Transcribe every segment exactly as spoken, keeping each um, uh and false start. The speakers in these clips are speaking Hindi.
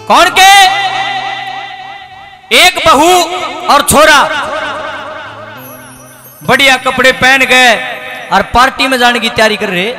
कौन के? एक बहू और छोरा बढ़िया कपड़े पहन गए और पार्टी में जाने की तैयारी कर रहे।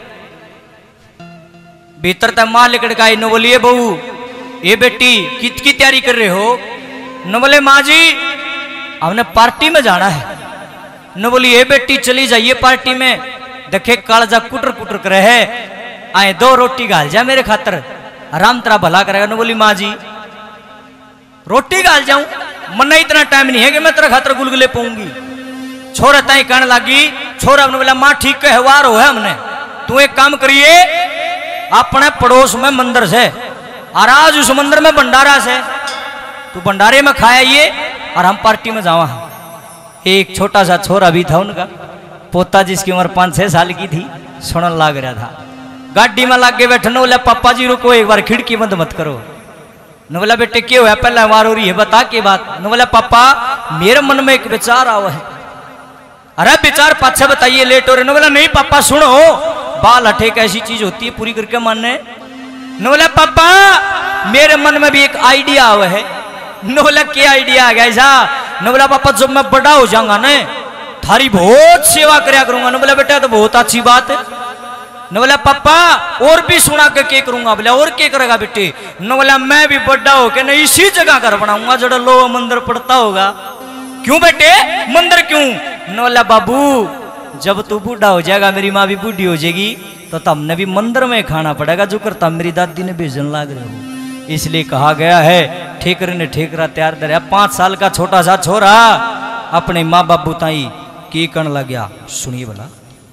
भीतर तक मां लिकड़ का न बोलिए बहू ये बेटी कित की तैयारी कर रहे हो? न बोले माँ जी हमने पार्टी में जाना है। न बोली ये बेटी चली जाइए पार्टी में, देखे कालजा कुटर कुटर करे है, आए दो रोटी गाल जा मेरे खातर, आराम तेरा भला करेगा। न बोली माँ जी रोटी गाल जाऊं, मन इतना टाइम नहीं है कि मैं तेरा खातर गुलगुले पाऊंगी। छोरा ताई कहने लगी, छोरा ने बोला माँ ठीक है वार हो है हमने, तू एक काम करिए अपने पड़ोस में मंदिर से और आज उस मंदिर में भंडारा से तू भंडारे में खाया ये और हम पार्टी में जावा। एक छोटा सा छोरा भी था उनका पोता जिसकी उम्र पांच छह साल की थी, सुनन लाग रहा था। गाड़ी में लाग के बैठे न बोला पापा जी रुको एक बार खिड़की बंद मत करो। न बोला बेटे क्या हुआ पहले वार हो रही है बता के बात। न बोला पापा मेरे मन में एक विचार आवा है। अरे विचार पाछे बताइए लेट हो रहे। न बोला नहीं पापा सुनो बाल हटे एक ऐसी चीज होती है पूरी करके मानने। न बोला पापा मेरे मन में भी एक आइडिया आवा है। न बोला क्या आइडिया आ गया ऐसा? न बोला पापा जब मैं बड़ा हो जाऊंगा ना थारी बहुत सेवा करया करूंगा। न बोला बेटा तो बहुत अच्छी बात है। न बोला पापा और भी सुना के क्या करूंगा? बोला और क्या करेगा बेटे? न बोला मैं भी बड़ा हो के ना इसी जगह घर बनाऊंगा जड़ा लो मंदिर पड़ता होगा। क्यों बेटे मंदिर क्यों? न बोला बाबू जब तू बूढ़ा हो जाएगा मेरी माँ भी बूढ़ी हो जाएगी तो तुमने भी मंदिर में खाना पड़ेगा जो करता मेरी दादी ने भेजन लाग रहे हो। इसलिए कहा गया है ठेकर ने ठेकरा तैयार दे। पांच साल का छोटा सा छोरा अपने माँ बाबू ताई की कण लग गया। सुनिए भला।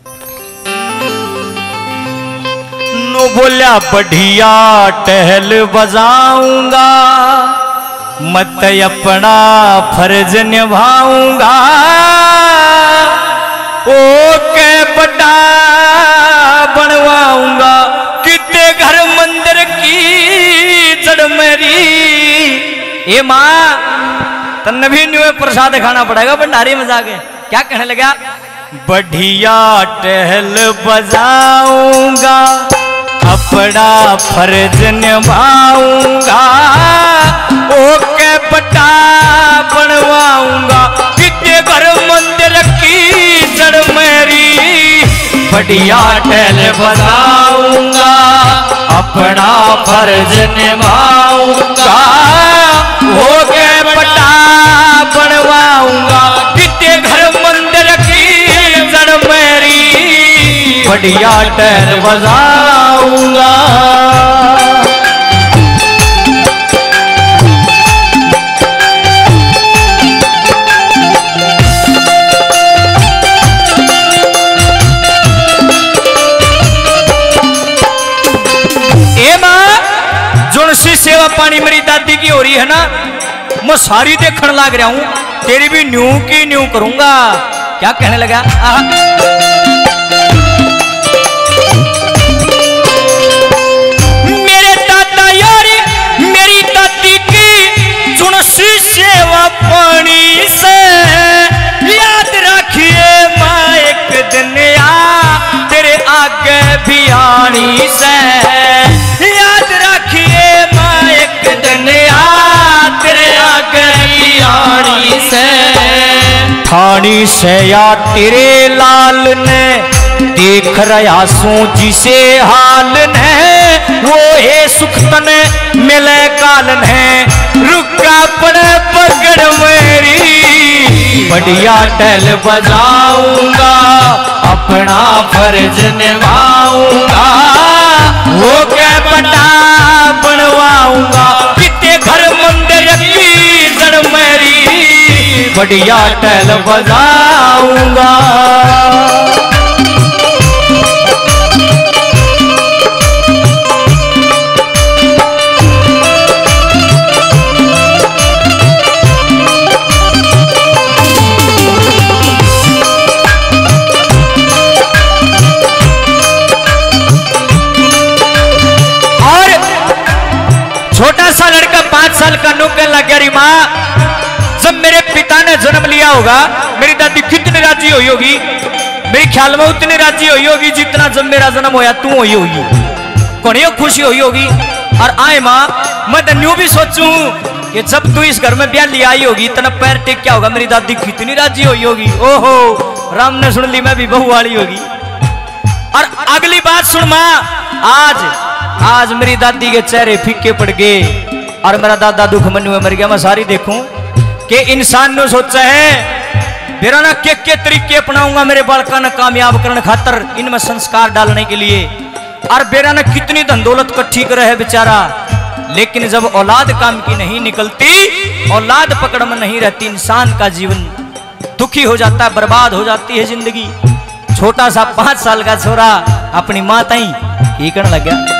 नो बोला बढ़िया टहल बजाऊंगा मत अपना फर्ज निभाऊंगा ओ के बड़ा बनवाऊंगा कितने घर मंदिर की जड़ मेरी। ए माँ तन्ने भी न्यू प्रसाद खाना पड़ेगा भंडारे में जाके। क्या कहने लगा? बढ़िया टहल बजाऊंगा अपना फर्ज निभाऊंगा ओ के बड़ा बनवाऊंगा कितने घर मंदिर की जड़ मेरी। बढ़िया टहल बजाऊंगा अपना फर्ज निभाऊंगा हो के बड़ा बनवाऊंगा कितने घर मंदिर की जड़ मेरी। बढ़िया टहल बजाऊंगा। सेवा पानी मेरी दादी की हो रही है ना मैं सारी देखने लग रहा हूं तेरी भी न्यू की न्यू करूंगा। क्या कहने लगा? मेरे दादा यारी मेरी दादी की सुनसी सेवा पानी से याद रखिए माँ एक दिन आ तेरे आगे भी आनी से। याद रखिए ठाणी से या तेरे लाल ने देख रहा सू जिसे हाल ने वो है सुख तने मिले काल ने रुका पड़े पकड़ मेरी। बढ़िया टहल बजाऊंगा अपना फर्ज निभाऊंगा वो के बड़ा बनवाऊंगा कितने घर मंदिर की जड़ मेरी। बढ़िया टहल बजाऊंगा। छोटा सा लड़का पांच साल का नौकर लग गया। माँ जब मेरे पिता ने जन्म लिया होगा मेरी दादी कितनी राजी हुई होगी? मेरे ख्याल में उतनी राजी हुई होगी जितना जब मेरा जन्म होया तू हुई होगी। कौन खुशी हुई होगी। और आए माँ मैं तो न्यू भी सोचूं कि जब तू इस घर में ब्याह ले आई होगी इतना पैर टेक क्या होगा, मेरी दादी कितनी राजी हुई होगी। ओहो राम ने सुन ली मैं भी बहू वाली होगी। और अगली बात सुन मां, आज आज मेरी दादी के चेहरे फीके पड़ गए और मेरा दादा दुख मन में मर गया। मैं सारी देखूं कि इंसान ने सोचा है मेरा ना के के तरीके अपनाऊंगा मेरे बालका ने कामयाब करने खातर, इनमें संस्कार डालने के लिए। और बेरा ने कितनी धन दौलत इकट्ठी करे है बेचारा, लेकिन जब औलाद काम की नहीं निकलती, औलाद पकड़ में नहीं रहती, इंसान का जीवन दुखी हो जाता है, बर्बाद हो जाती है जिंदगी। छोटा सा पांच साल का छोरा अपनी मां ताई की करने लग गया।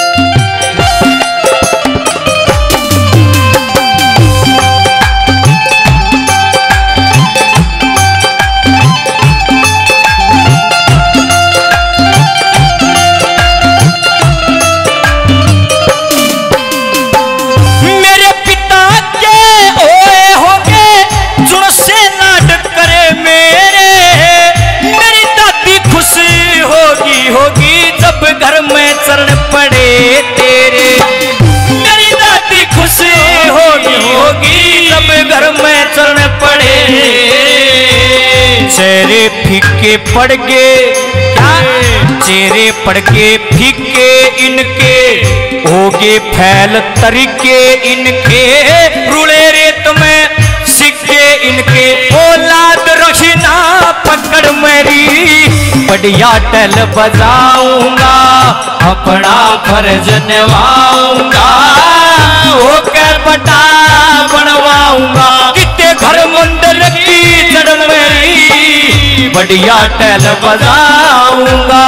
होगी जब घर में चरण पड़े तेरे, मेरी दादी खुश होगी होगी जब घर में चरण पड़े। चेहरे फीके पड़ गए, क्या चेहरे पड़ के फीके इनके, होगे फैल तरीके इनके, रुले रेत में सिक्के इनके। औलाद रखना पकड़ मेरी, बढ़िया टल बजाऊंगा, अपना फर्ज निभाऊंगा, होकर बटा बनवाऊंगा। कितने घर मंदिर की जड़ मेरी, बढ़िया टल बजाऊंगा।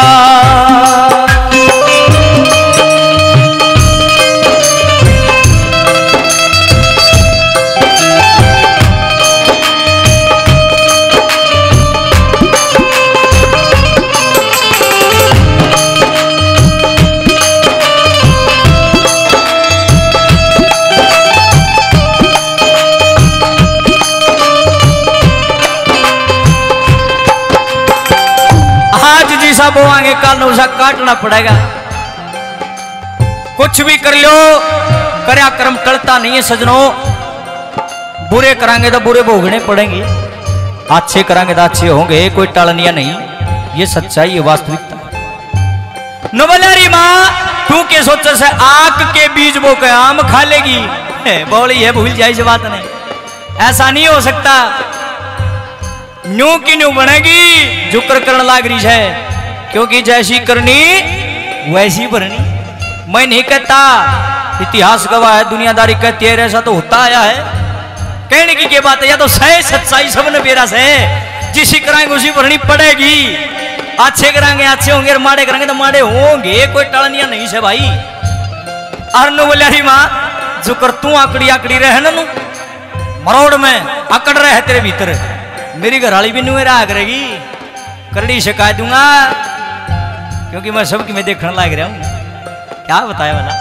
वो आगे काल उसे काटना पड़ेगा। कुछ भी कर लो, कर्या कर्म टलता नहीं है सजनों। बुरे करांगे तो बुरे भोगने पड़ेंगे, अच्छे करांगे तो अच्छे होंगे, कोई टालनिया नहीं। ये सच्चाई है, वास्तविकता। नवलारी माँ तू के सोच से आक के बीज बो के आम खा लेगी, बोली है भूल जाए बात नहीं, ऐसा नहीं हो सकता। न्यू की न्यू बनेगी, जुक्र करने लाग रही है, क्योंकि जैसी करनी वैसी भरनी। मैं नहीं कहता, इतिहास गवाह है, दुनियादारी कहती है, ऐसा तो होता आया है। कहने की क्या बात है, या तो सही सच्चाई सबने बेरा से, जिसी कराएंगे उसी भरनी पड़ेगी। अच्छे कराएंगे अच्छे होंगे और माड़े कराएंगे तो माड़े होंगे, कोई टलनिया नहीं से भाई। अरनु बोलियारी माँ जो कर तू आकड़ी आकड़ी रहे ना, मरोड़ में अकड़ रहे तेरे भीतर, मेरी घरवाली भी नुए रहा करेगी, करड़ी शिकायत दूंगा, क्योंकि मैं सबकी मैं देखने लग रहा हूं। क्या बताया वाला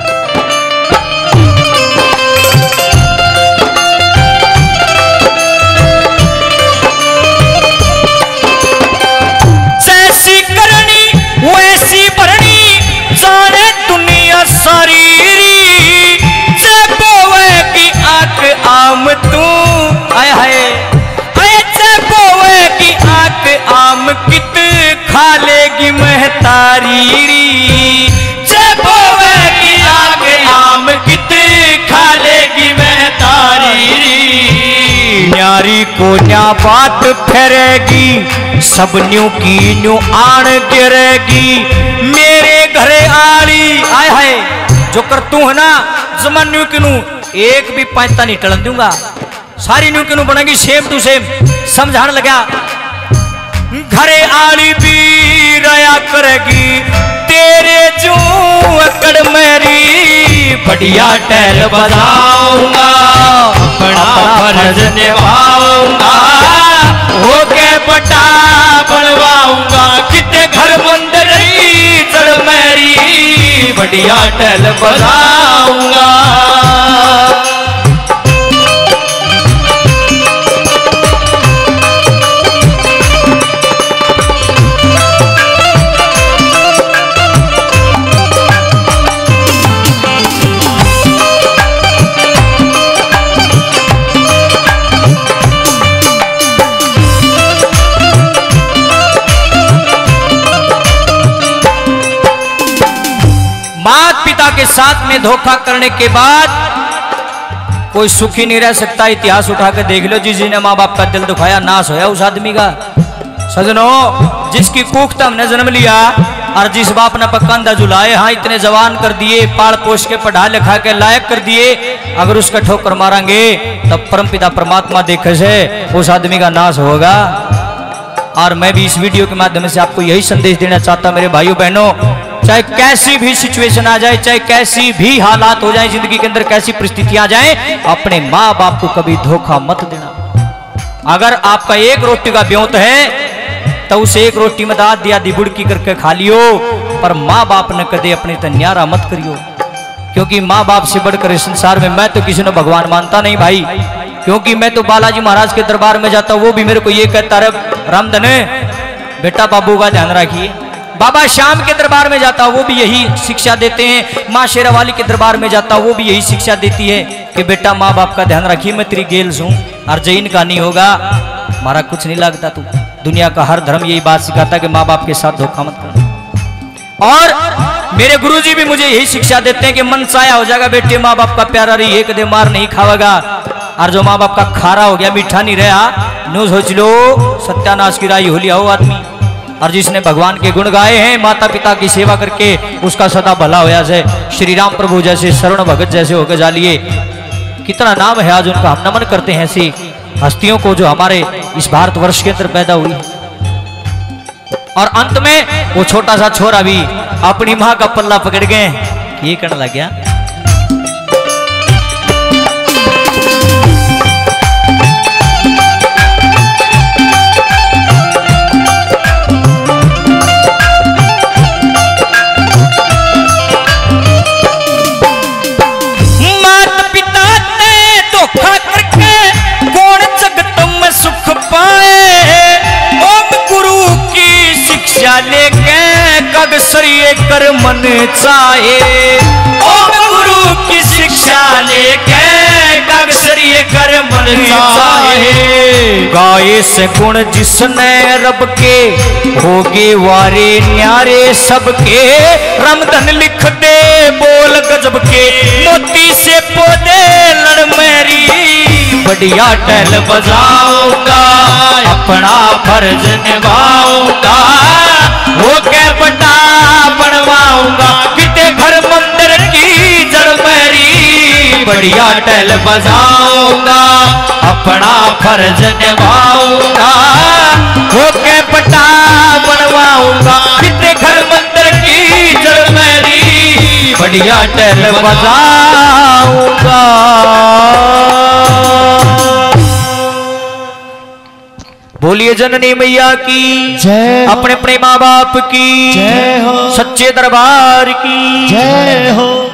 जैसी करनी वैसी भरनी, जाने दुनिया सारी, जब बोवे की आंख आम तू आया है, जब बोवे की आंख आम कित खा लेगी महतारी, जब बोवे की आंख आम कित खा लेगी महतारी। न्यारी को न्या बात फेरेगी, सब न्यू की न्यू आण गिरेगी, मेरे घरे आली आय है जो कर तू है ना, जमान न्यू की नू एक भी पैंता नहीं टलन दूंगा, सारी न्यू की नू बनेगी सेम टू सेम। समझाने लगा, घरे आली भी रया करेगी, तेरे जू अकड़ मेरी, बढ़िया टहल बजाऊंगा, अपना फर्ज निभाऊंगा, होके बटा बनवाऊंगा। कितने घर मंदिर चढ़ मेरी, बढ़िया टहल बजाऊंगा। के साथ में धोखा करने के बाद कोई सुखी नहीं रह सकता। इतिहास उठा के देख लो, जिस जिसने माँ बाप का दिल दुखाया नाश होया उस आदमी का। सजनों, जिसकी कुख्त हमने जन्म लिया और जिस बाप ने पक्का झुलाए, हाँ इतने जवान कर दिए, पाल पोष के पढ़ा लिखा के लायक कर दिए, अगर उसका ठोकर मारेंगे तब परमपिता परमात्मा देखे से उस आदमी का नाश होगा। और मैं भी इस वीडियो के माध्यम से आपको यही संदेश देना चाहता, मेरे भाइयों बहनों, चाहे कैसी भी सिचुएशन आ जाए, चाहे कैसी भी हालात हो जाए जिंदगी के अंदर, कैसी परिस्थितियां आ जाए, अपने माँ बाप को कभी धोखा मत देना। अगर आपका एक रोटी का ब्योत है तो उसे एक रोटी में आधी आधी बुड़की करके खा लियो, पर माँ बाप ने कदे अपने तो न्यारा मत करियो। क्योंकि माँ बाप से बढ़कर इस संसार में मैं तो किसी ने भगवान मानता नहीं भाई। क्योंकि मैं तो बालाजी महाराज के दरबार में जाता हूँ, वो भी मेरे को ये कहता रहे रामधन बेटा बाबू का ध्यान रखिए। बाबा श्याम के दरबार में जाता हूँ, वो भी यही शिक्षा देते हैं। माँ शेरावाली के दरबार में जाता हूँ, वो भी यही शिक्षा देती है कि बेटा माँ बाप का ध्यान रखिए, मैं तेरी गेल्स हूँ और जैन का नहीं होगा, हमारा कुछ नहीं लगता। तू दुनिया का हर धर्म यही बात सिखाता है कि माँ बाप के साथ धोखा मत करना। और मेरे गुरुजी भी मुझे यही शिक्षा देते हैं कि मन साया हो जाएगा बेटे, माँ बाप का प्यारा रही, एक दे मार नहीं खावेगा। और जो माँ बाप का खारा हो गया, मीठा नहीं रहा, नो सोच लो सत्यानाश की राई हो लिया हो आदमी। और जिसने भगवान के गुण गाए हैं, माता पिता की सेवा करके उसका सदा भला होया से, श्री राम प्रभु जैसे, शरण भगत जैसे होकर जा लिए। कितना नाम है आज उनका, हम नमन करते हैं ऐसी हस्तियों को जो हमारे इस भारतवर्ष के अंदर पैदा हुई। और अंत में वो छोटा सा छोरा भी अपनी माँ का पल्ला पकड़ गए, ये करने लग गया। लेके कर मन चाहे, ओम गुरु की शिक्षा लेके कागसरिये कर मन चाहे। गाये से गुण जिसने रब के, होगे वारे न्यारे सबके। रामधन लिख दे बोल गजब के, मोती से पौधे लड़ मेरी। बढ़िया टहल बजाऊंगा, अपना फर्ज निभाऊंगा, होके बटा बनवाऊंगा, किते घर मंदिर की जड़ मेरी। बढ़िया टहल बजाऊंगा, अपना फर्ज निभाऊंगा, होके बटा बनवाऊंगा, किते घर मंदिर की जड़ मेरी। बढ़िया टहल बजाऊंगा। बोलिए जननी मैया की जय, अपने अपने माँ बाप की जय हो, सच्चे दरबार की जय हो।